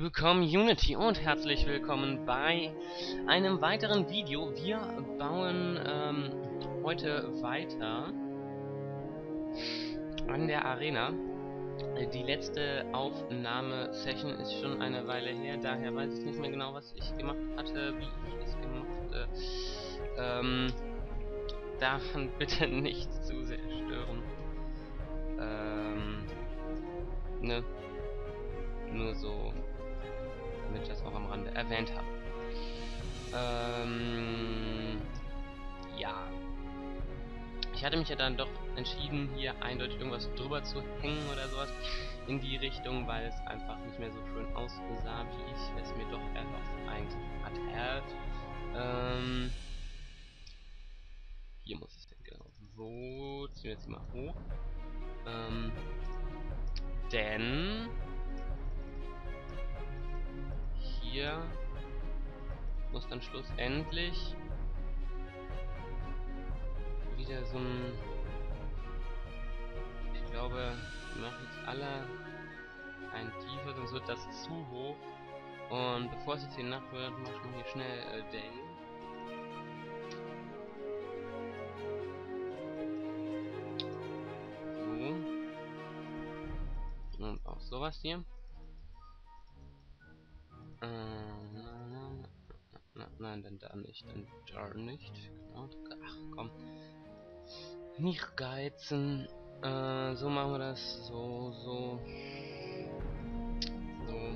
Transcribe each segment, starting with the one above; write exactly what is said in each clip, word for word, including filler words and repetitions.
liebe Community und herzlich willkommen bei einem weiteren Video. Wir bauen ähm, heute weiter an der Arena. Die letzte Aufnahme-Session ist schon eine Weile her, daher weiß ich nicht mehr genau, was ich gemacht hatte, wie ich es gemacht hatte. Ähm, daran bitte nicht zu sehr stören. Ähm, ne? Nur so, damit ich das auch am Rande erwähnt habe. Ähm, ja. Ich hatte mich ja dann doch entschieden, hier eindeutig irgendwas drüber zu hängen oder sowas in die Richtung, weil es einfach nicht mehr so schön aussah, wie ich es mir doch erhofft eigentlich hatte. Ähm, hier muss ich denn genau. So, ziehen wir jetzt mal hoch. Ähm, denn hier muss dann schlussendlich wieder so ein, ich glaube, wir machen jetzt alle ein tiefer, sonst wird das zu hoch. Und bevor es jetzt hier nach wird, mache ich mal hier schnell äh, Day. So. Und auch sowas hier. Äh, nein, nein, nein, dann da nicht, dann da nicht. Genau. Ach komm. Nicht geizen. Äh, so machen wir das. So, so. So.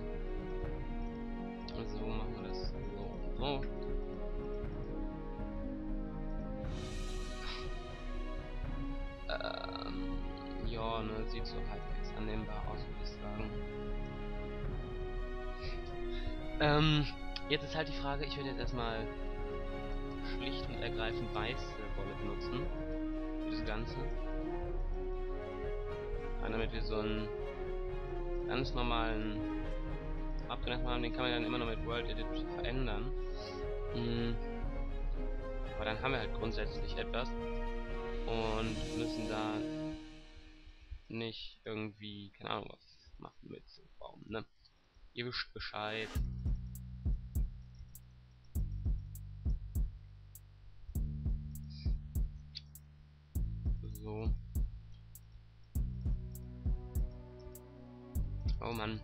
So machen wir das. So, so. Ähm, ja, ne, sieht so halbwegs annehmbar aus, würde ich sagen. Ähm, jetzt ist halt die Frage, ich würde jetzt erstmal schlicht und ergreifend weiße Wolle benutzen. Für das Ganze. Und damit wir so einen ganz normalen Abgleich haben, den kann man dann immer noch mit World Edit verändern. Mhm. Aber dann haben wir halt grundsätzlich etwas und müssen da nicht irgendwie, keine Ahnung, was machen mit so Baum, ne? Ihr wisst Bescheid. So. Oh Mann.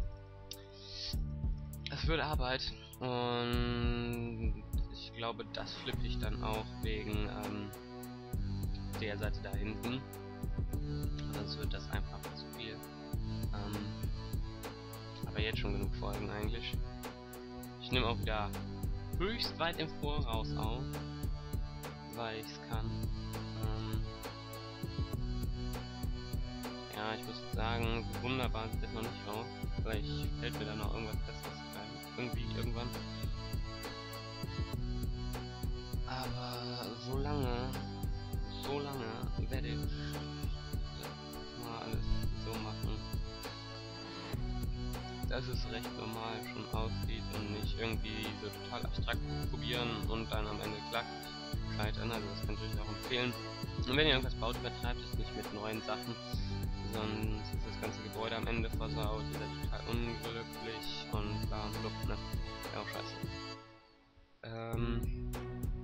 Es wird Arbeit und ich glaube, das flippe ich dann auch wegen ähm, der Seite da hinten. Sonst wird das einfach zu viel. Ähm, aber jetzt schon genug Folgen eigentlich. Ich nehme auch wieder höchst weit im Voraus auf, weil ich es kann. Ähm, ja, ich muss sagen, so wunderbar sieht das noch nicht aus. Vielleicht fällt mir da noch irgendwas Besseres ein. Irgendwie, irgendwann. Aber so lange, so lange werde ich mal alles so machen, dass es recht normal schon aussieht und nicht irgendwie so total abstrakt probieren und dann am Ende klackt, scheitern. Also das kann ich euch auch empfehlen. Und wenn ihr irgendwas baut, übertreibt es nicht mit neuen Sachen, sonst ist das ganze Gebäude am Ende versaut, ihr seid total unglücklich und bla und blub, ne? Ja, auch scheiße. Ähm...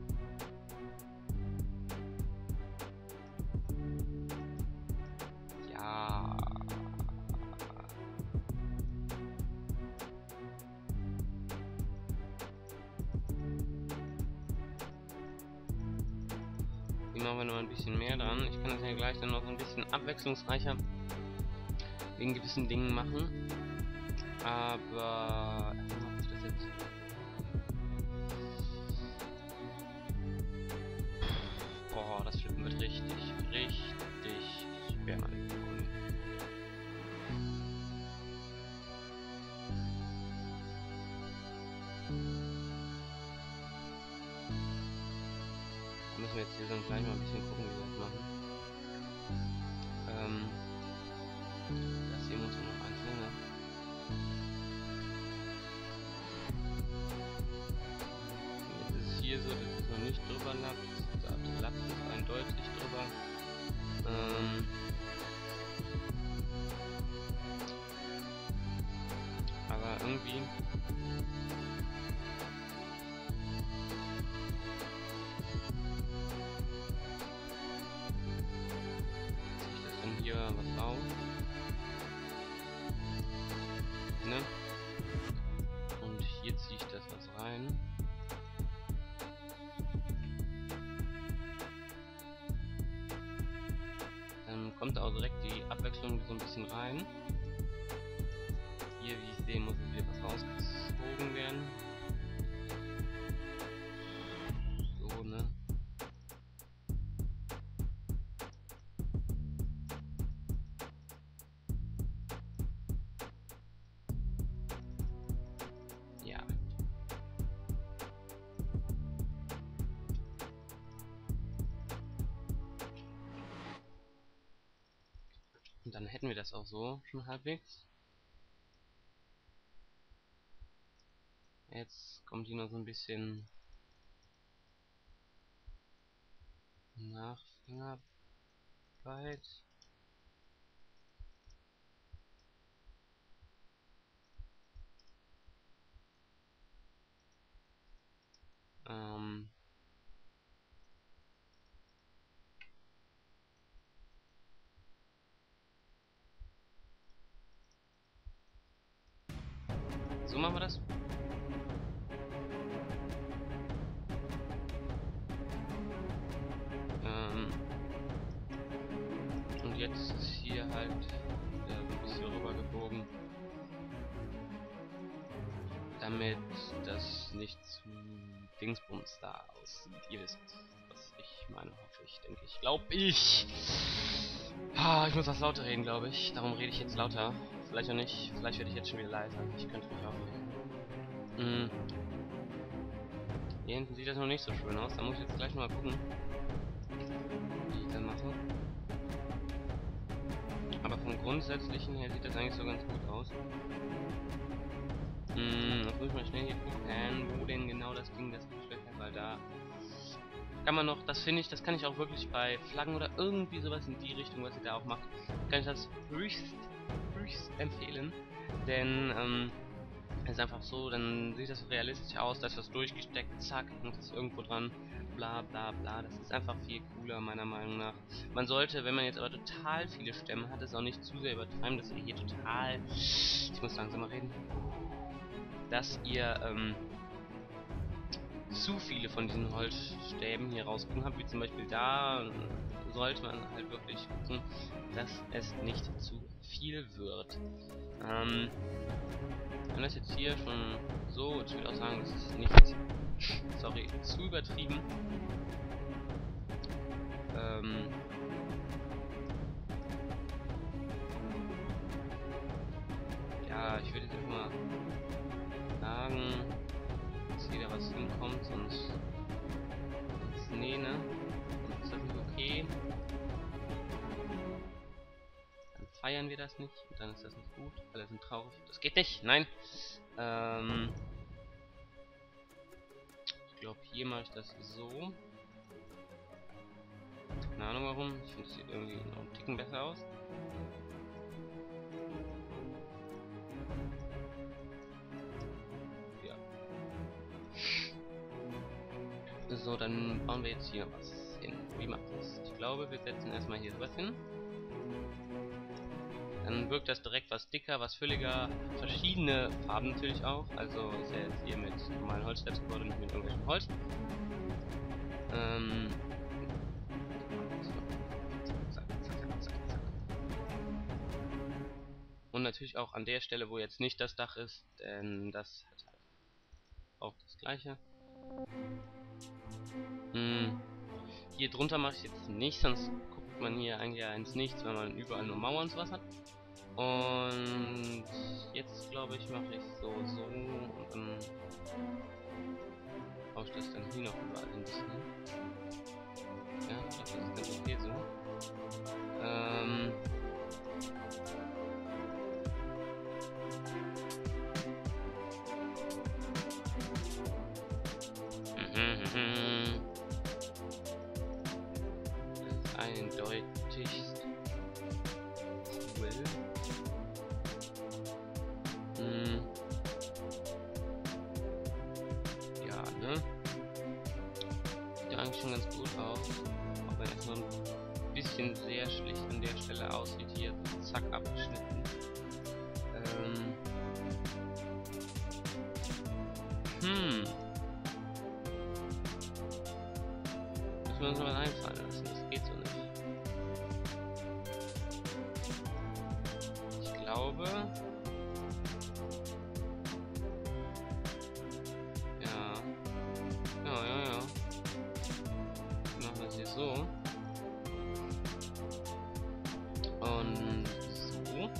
Ja... Hier machen wir noch ein bisschen mehr dran. Ich kann das ja gleich dann noch ein bisschen abwechslungsreicher wegen gewissen Dingen machen. Aber wie mache ich das jetzt? Boah, das Flippen wird richtig, richtig schwer, meine Freunde. Da müssen wir jetzt hier dann gleich mal ein bisschen gucken, wie wir das machen. Ähm, das hier muss noch eins länger. Jetzt ist es hier so, dass es noch nicht drüber lappt. Da lappt es eindeutig drüber. Ähm, aber irgendwie hier was auf. Ne? Und hier ziehe ich das was rein. Dann kommt da auch direkt die Abwechslung so ein bisschen rein. Hier, wie ich sehe, muss wieder was rausgezogen werden. So, ne? Ja. Und dann hätten wir das auch so schon halbwegs. Jetzt kommt hier noch so ein bisschen Nachfingerarbeit. Ähm so machen wir das. Und jetzt hier halt äh, ein bisschen rüber gebogen, damit das nicht zu Dingsbums da aussieht. Ihr wisst, was ich meine, hoffe ich, denke ich, glaube ich. Ah, ich muss was lauter reden, glaube ich. Darum rede ich jetzt lauter. Vielleicht auch nicht. Vielleicht werde ich jetzt schon wieder leiser. Ich könnte mich aufregen. Hm. Hier hinten sieht das noch nicht so schön aus. Da muss ich jetzt gleich mal gucken, wie ich das mache. Aber vom Grundsätzlichen her sieht das eigentlich so ganz gut aus. Hm, jetzt muss ich mal schnell hier gucken, wo denn genau das Ding das gestellt hat, weil da kann man noch, das finde ich, das kann ich auch wirklich bei Flaggen oder irgendwie sowas in die Richtung, was ihr da auch macht, kann ich das höchst, höchst empfehlen. Denn, ähm, es ist einfach so, dann sieht das realistisch aus, da ist das durchgesteckt, zack, und das ist irgendwo dran, bla bla bla, das ist einfach viel cooler, meiner Meinung nach. Man sollte, wenn man jetzt aber total viele Stämme hat, es auch nicht zu sehr übertreiben, dass ihr hier total, ich muss langsamer reden, dass ihr, ähm, zu viele von diesen Holzstäben hier rausgucken habt, wie zum Beispiel da, sollte man halt wirklich gucken, dass es nicht zu viel wird. Ähm, wenn das jetzt hier schon so, ich würde auch sagen, das ist nicht, sorry, zu übertrieben. Ähm, ja, ich würde jetzt mal sagen, dass hier da was hinkommt, sonst, sonst nee, ne? Sonst ist das nicht okay. Dann feiern wir das nicht und dann ist das nicht gut. Alle sind traurig. Das geht nicht, nein. Ähm, ich glaube, hier mache ich das so. Keine Ahnung warum. Ich finde, es sieht irgendwie noch einen Ticken besser aus. Ja. So, dann bauen wir jetzt hier was hin. Wie macht das? Ich glaube, wir setzen erstmal hier was hin. Dann wirkt das direkt was dicker, was fülliger. Verschiedene Farben natürlich auch. Also ist ja jetzt hier mit normalen Holzsteps geworden, nicht mit irgendwelchem Holz. Ähm, Und natürlich auch an der Stelle, wo jetzt nicht das Dach ist, denn das hat halt auch das gleiche. Hm. Hier drunter mache ich jetzt nicht, sonst guckt man hier eigentlich ins Nichts, wenn man überall nur Mauern und sowas hat. Und jetzt glaube ich mache ich so, so und dann baue ich das dann hier noch überall ein bisschen. Ja, ich glaube, das ist ganz okay so. Ähm. Eindeutigst cool. Hm. Ja, ne? Sieht ja eigentlich schon ganz gut aus. Auch wenn es nur ein bisschen bisschen sehr schlicht an der Stelle aussieht, hier zack abgeschnitten. Ähm hm. Müssen wir uns noch was einfallen lassen, das geht so nicht. Ich glaube... Ja. Ja, ja, ja. Machen wir es hier so. Und so.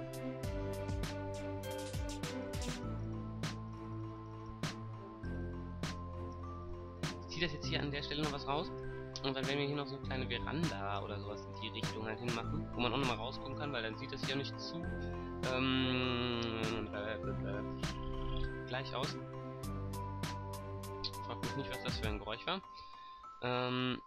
Ich ziehe das jetzt hier an der Stelle noch was raus. Und dann werden wir hier noch so eine kleine Veranda oder sowas in die Richtung halt hinmachen, wo man auch noch mal rausgucken kann, weil dann sieht das hier nicht zu ähm, gleich aus. Ich frage mich nicht, was das für ein Geräusch war. Ähm,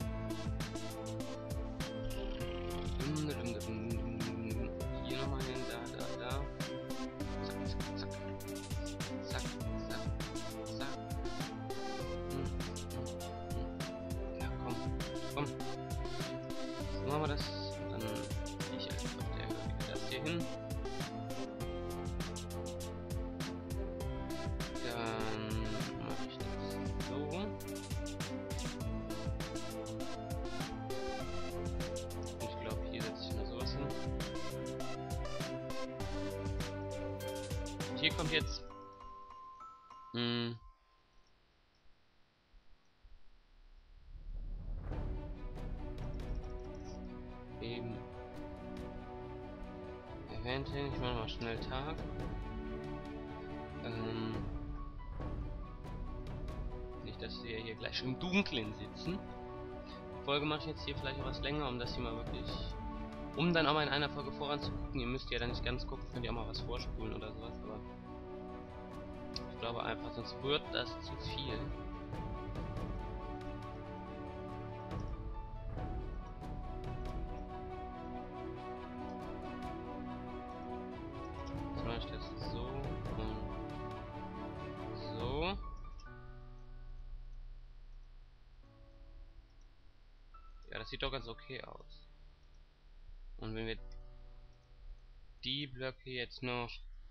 hier nochmal hin, da, da, da. Zack, zack, zack. Zack, zack, zack. Ja, komm, komm. So machen wir das. Dann ziehe ich einfach auf der Höhe das hier hin. Dann mache ich das so. Ich glaube, hier setze ich mal sowas hin. Und hier kommt jetzt mh, eben Event hin. Ich mache mal schnell Tag. Ähm, nicht, dass wir hier gleich im Dunkeln sitzen. Die Folge mache ich jetzt hier vielleicht etwas länger, um das hier mal wirklich, um dann auch mal in einer Folge voranzugucken. Ihr müsst ja dann nicht ganz gucken, könnt ihr auch mal was vorspulen oder sowas, aber ich glaube einfach, sonst wird das zu viel. Jetzt mache ich das so und so. Ja, das sieht doch ganz okay aus. Und wenn wir die Blöcke jetzt noch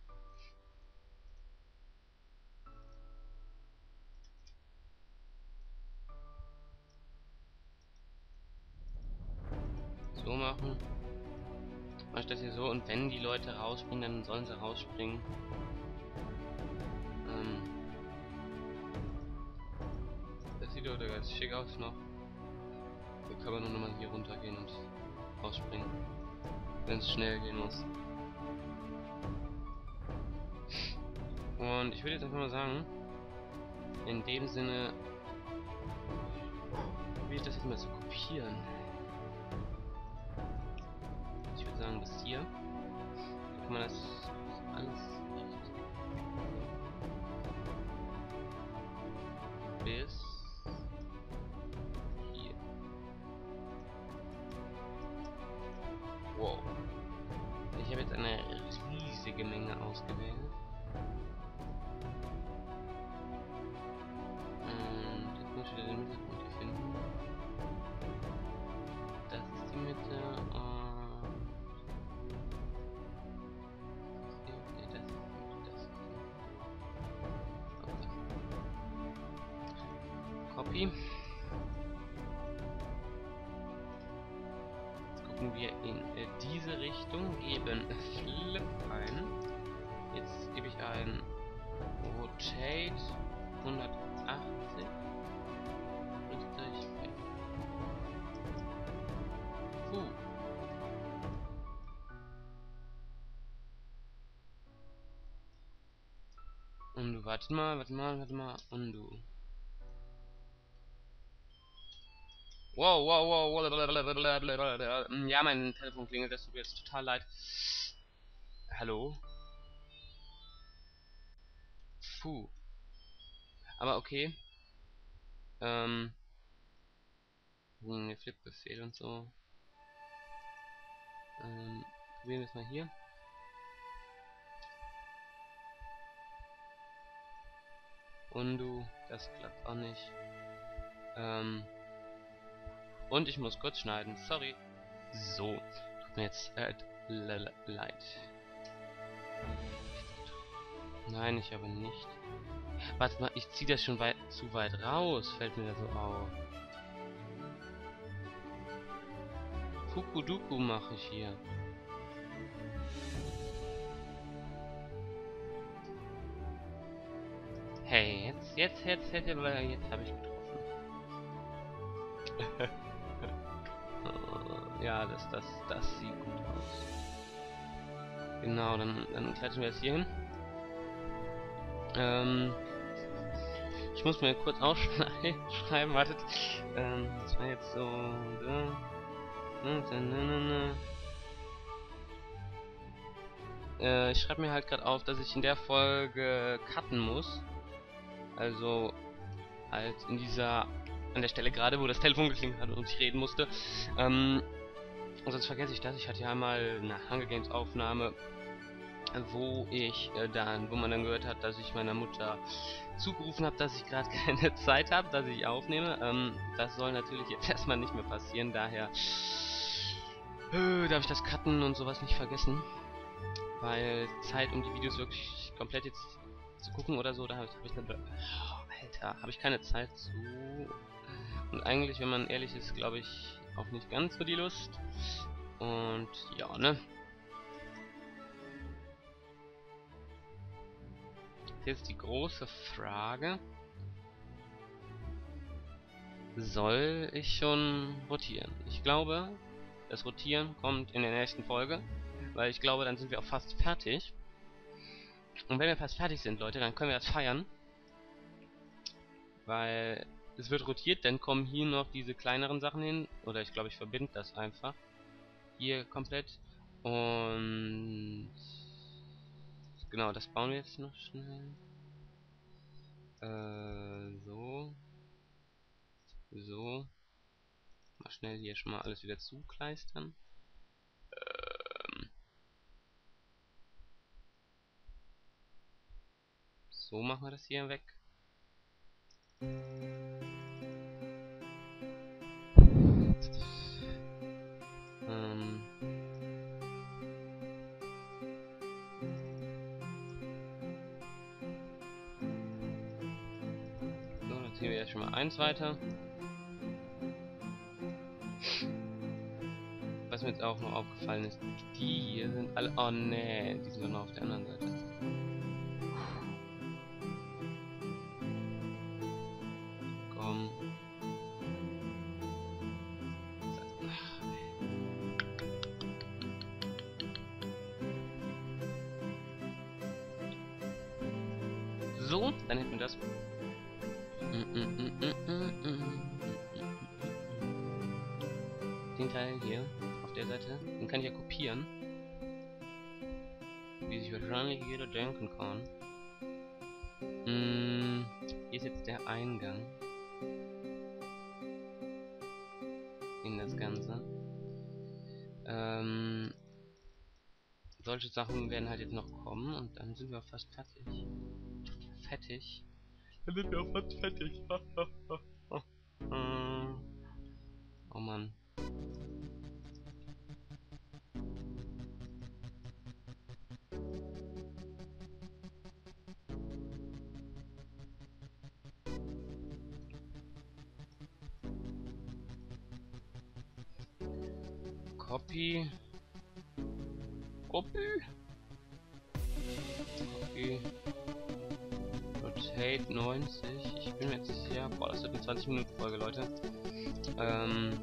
so machen, mache ich das hier so, und wenn die Leute rausspringen, dann sollen sie rausspringen. Ähm, das sieht doch ganz schick aus noch. Hier kann man nur nochmal hier runter gehen und rausspringen, wenn es schnell gehen muss. Und ich würde jetzt einfach mal sagen, in dem Sinne will ich das jetzt mal so kopieren. Ich würde sagen, bis hier. Dann kann man das alles bis hier. Wow. Ich habe jetzt eine riesige Menge ausgewählt. Und jetzt muss ich wieder den Mittelpunkt hier finden. Das ist die Mitte und okay, das ist das ist okay. Copy. Jetzt gucken wir in äh, diese Richtung, geben Flip ein. Jetzt gebe ich ein Rotate hundertachtzig. Richtig. Puh. Und warte mal, warte mal, warte mal. Und du. Wow, wow, wow, blablabla. Ja, mein Telefon klingelt, das tut mir jetzt total leid. Hallo? Puh. Aber okay. Ähm. Hm, Flip-Befehl und so. Ähm, probieren wir es mal hier. Und du, das klappt auch nicht. Ähm. Und ich muss kurz schneiden, sorry. So, tut mir jetzt äh, leid. Nein, ich habe nicht. Warte mal, ich ziehe das schon weit zu weit raus, fällt mir da so auf. Fukuduku mache ich hier. Hey, jetzt, jetzt, jetzt, jetzt, jetzt, jetzt habe ich getroffen. Ja, das, das, das sieht gut aus. Genau, dann, dann klatschen wir jetzt hier hin. Ähm, ich muss mir kurz aufschreiben, wartet. Ähm, das war jetzt so. Äh, ich schreibe mir halt gerade auf, dass ich in der Folge cutten muss. Also halt in dieser, an der Stelle gerade, wo das Telefon geklingelt hat und ich reden musste. Ähm, sonst vergesse ich das. Ich hatte ja einmal eine Hunger Games Aufnahme, wo ich äh, dann, wo man dann gehört hat, dass ich meiner Mutter zugerufen habe, dass ich gerade keine Zeit habe, dass ich aufnehme. Ähm, das soll natürlich jetzt erstmal nicht mehr passieren, daher äh, darf ich das Cutten und sowas nicht vergessen. Weil Zeit, um die Videos wirklich komplett jetzt zu gucken oder so, da habe ich eine... Oh, Alter, habe ich keine Zeit zu. Und eigentlich, wenn man ehrlich ist, glaube ich, auch nicht ganz so die Lust. Und ja, ne? Jetzt die große Frage. Soll ich schon rotieren? Ich glaube, das Rotieren kommt in der nächsten Folge, weil ich glaube, dann sind wir auch fast fertig. Und wenn wir fast fertig sind, Leute, dann können wir das feiern. Weil es wird rotiert, dann kommen hier noch diese kleineren Sachen hin. Oder ich glaube, ich verbinde das einfach. Hier komplett. Und genau, das bauen wir jetzt noch schnell. Äh, so. So. Mal schnell hier schon mal alles wieder zukleistern. Ähm. So machen wir das hier weg. Ähm. So, dann ziehen wir jetzt schon mal eins weiter. Was mir jetzt auch noch aufgefallen ist, die hier sind alle... Oh nee, die sind dann noch auf der anderen Seite. Komm. So, dann hätten wir das. Den Teil hier auf der Seite, den kann ich ja kopieren, wie sich wahrscheinlich jeder denken kann. Hm, hier ist jetzt der Eingang in das Ganze. Ähm, solche Sachen werden halt jetzt noch kommen und dann sind wir auch fast fertig. Fertig. Dann sind wir auch fast fertig. Oh Mann. Copy. Copy. Copy. Rotate neunzig. Ich bin mir jetzt nicht sicher. Boah, das wird eine zwanzig Minuten Folge, Leute. Ähm.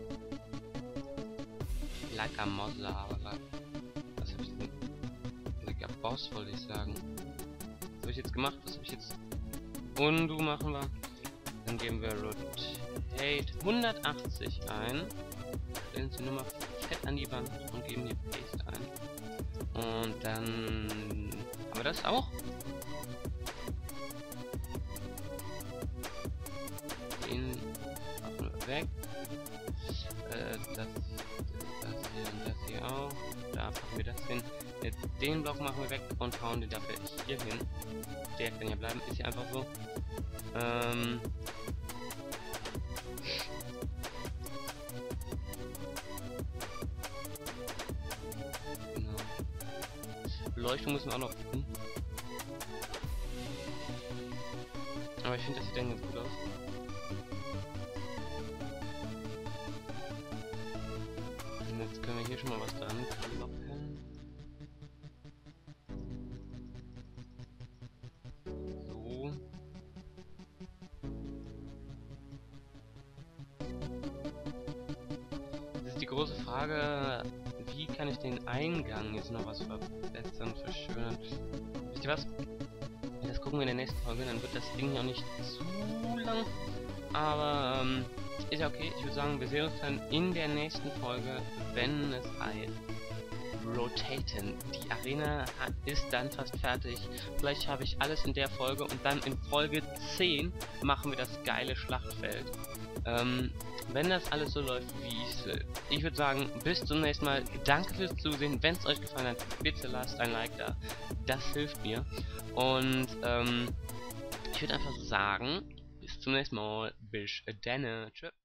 Like a Mozza. Was hab ich denn? Like a Boss wollte ich sagen. Was habe ich jetzt gemacht? Was habe ich jetzt? Undo machen wir. Dann geben wir Rotate hundertachtzig ein. Stellen Sie Nummer fett an die Wand und geben hier Paste ein. Und dann haben wir das auch. Den machen wir weg. Äh, das, das hier und das hier auch. Da packen wir das hin. Äh, den Block machen wir weg und hauen den dafür hier hin. Der kann ja bleiben, ist ja einfach so. Ähm. Beleuchtung müssen wir auch noch gucken. Aber ich finde, das sieht dann ganz gut aus. Und jetzt können wir hier schon mal was dran kloppen. So. Das ist die große Frage, wie kann ich den Eingang jetzt noch was verbessern, verschönern? Wisst ihr was? Das gucken wir in der nächsten Folge, dann wird das Ding ja nicht zu lang. Aber ähm, ist ja okay. Ich würde sagen, wir sehen uns dann in der nächsten Folge, wenn es heißt Rotaten. Die Arena hat, ist dann fast fertig. Vielleicht habe ich alles in der Folge und dann in Folge zehn machen wir das geile Schlachtfeld. Ähm, wenn das alles so läuft, wie ich es will. Ich würde sagen, bis zum nächsten Mal. Danke fürs Zusehen. Wenn es euch gefallen hat, bitte lasst ein Like da. Das hilft mir. Und ähm, ich würde einfach sagen, bis zum nächsten Mal. Bis dann. Tschüss.